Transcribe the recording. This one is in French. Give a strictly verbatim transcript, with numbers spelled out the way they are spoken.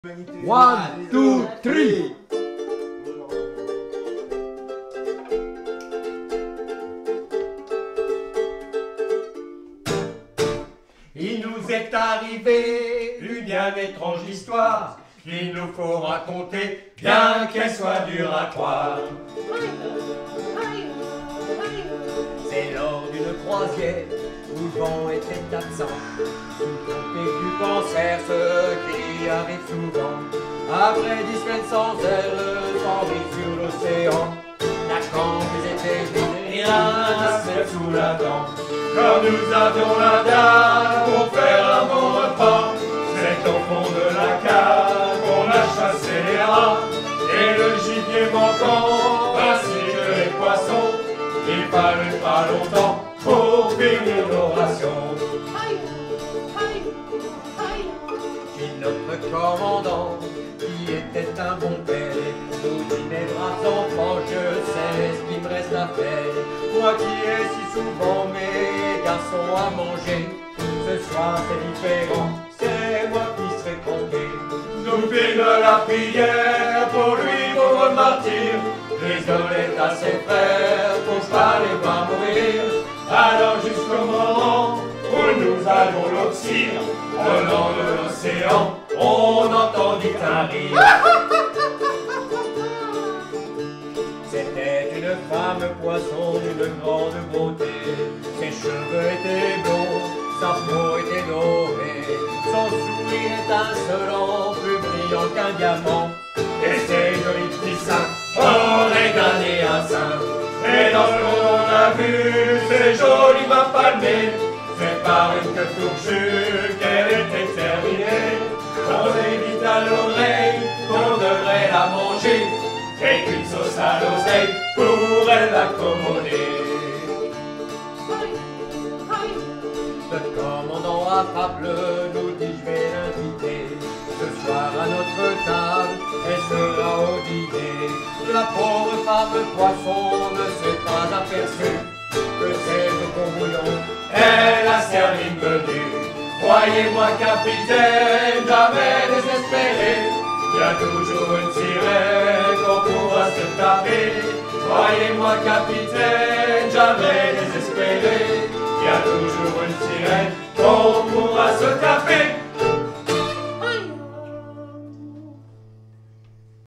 One, two, three. Il nous est arrivé une bien étrange histoire qu'il nous faut raconter, bien qu'elle soit dure à croire. C'est lors d'une croisière où le vent était absent, sous le côté du cancer, ce qui arrive souvent. Après dix semaines sans air, sans vie sur l'océan, la campus était vide et la selle sous la dent. Quand nous avions la dalle pour faire un bon repas, c'est au fond de la cave qu'on a chassé les rats. Et le gibier manquant, ainsi que les poissons, il fallut pas longtemps pour finir nos rations. Puis notre commandant, qui était un bon père, nous dit: mes braves enfants, je sais ce qu'il me reste à faire. Moi qui ai si souvent mes garçons à manger, ce soir c'est différent, c'est moi qui serai compté. Nous fîmes la prière pour lui, pauvre martyr, désolé à ses frères, pour pas les voir mourir. Alors jusqu'au moment où nous allons l'oxyre, au long de l'océan, on entendit un rire. C'était une femme poisson d'une grande beauté. Ses cheveux étaient blonds, sa peau était dorée, son sourire étincelant, plus brillant qu'un diamant. Et ses jolis petits seins auraient gagné un sein. Et dans ce qu'on a vu, c'est joli ma palmée, c'est par une queue fourchue qu'elle était terminée. On évite à l'oreille qu'on devrait la manger, et qu'une sauce à l'oseille pourrait l'accommoder. Le commandant affable nous dit: je vais l'inviter ce soir à notre table, elle sera au dîner. La pauvre femme poisson ne s'est pas aperçue que c'est le bon bouillon, elle a servi le menu. Croyez-moi capitaine, jamais désespéré, il y a toujours une sirène qu'on pourra se taper. Croyez-moi capitaine,